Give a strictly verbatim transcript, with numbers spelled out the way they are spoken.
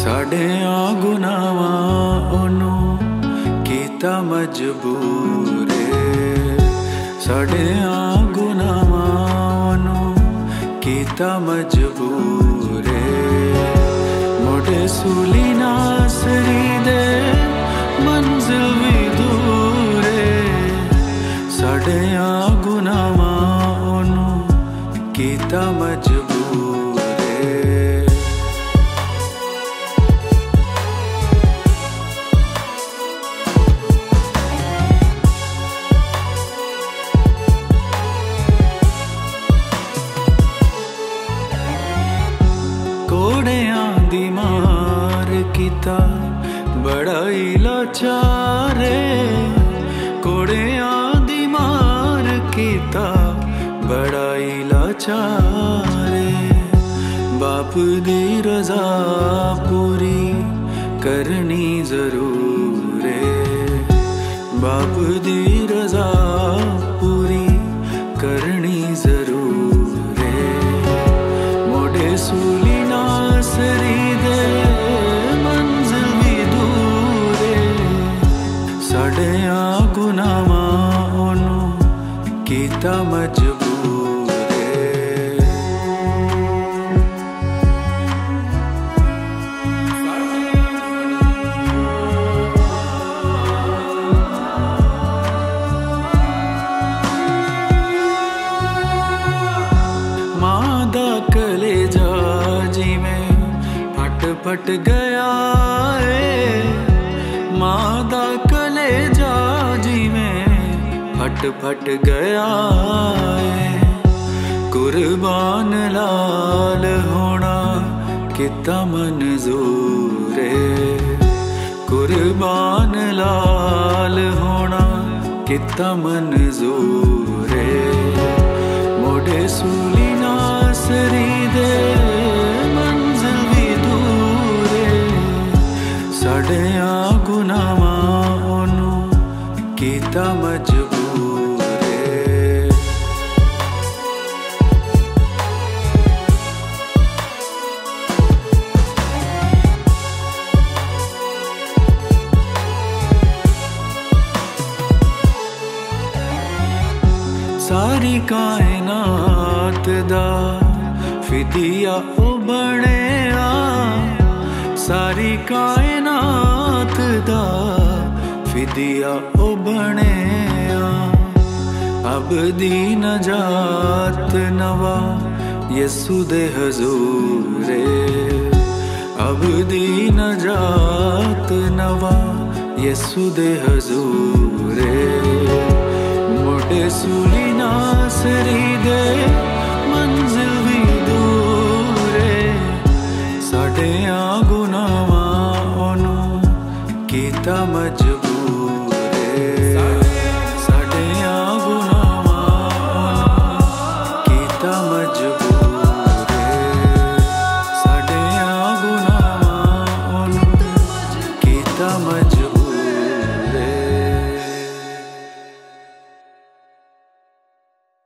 साढ़ियां गुनाहां ओनू कीता मजबूरे, साढ़ियां गुनाहां ओनू कीता मजबूरे। मोड़े सूली नासरी दे मंजिल भी दूरे, साढ़ियां गुनाहां ओनू कीता मजबूरे। कोड़ियां दी मार कीता बड़ा ही लाचारे, कोड़ियां दी मार कीता बड़ा ही लाचारे। बाप दी रजा पूरी करनी जरूर है, बाप दी रजा पूरी करनी जरूर है। मोड़े सूली नासरी दे मंजिल भी दूर है, साढ़ियां गुनाहां ओनू कीता मजबूर। कलेजा जिवें फट फट गया है, मां दा कलेजा जिवें फट फट गया है। कुर्बान लाल होना कितना मंजूर है, कुर्बान लाल होना कितना मंजूर है। मोड़े सूली नासरी दे मंजिल भी दूर है, साढ़ियां गुनाहां ओनू कीता मजबूर है। सारी कायनात दा फिदिया ओ बनेआ, सारी कायनात दा फिदिया ओ बनेआ। अब दी नजात नवा यसू दे हजूर, अब दी नजात नवा यसू दे हजूर। मोड़े सूली नासरी दे मंजिल भी दूर है, साढ़ियां गुनाहां ओनू कीता मजबूर है, साढ़ियां गुनाहां ओनू कीता मजबूर।